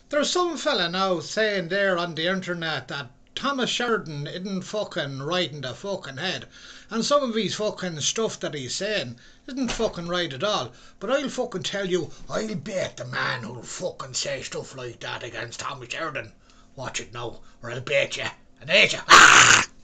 There's some fella now saying there on the internet that Thomas Sheridan isn't fucking right in the fucking head, and some of his fucking stuff that he's saying isn't fucking right at all. But I'll fucking tell you, I'll bet the man who'll fucking say stuff like that against Thomas Sheridan. Watch it now, or I'll bet you and hate you.